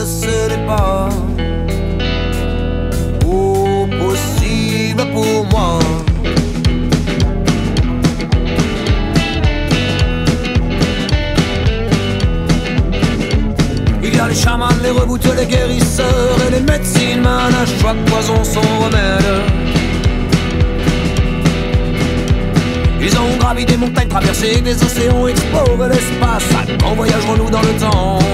ce n'est pas possible pour moi. Il y a les chamans, les reboutes, les guérisseurs et les médecines, man, à chaque poison son remède. Ils ont gravi des montagnes, traversé des océans, exploré l'espace. Quand voyagerons-nous dans le temps?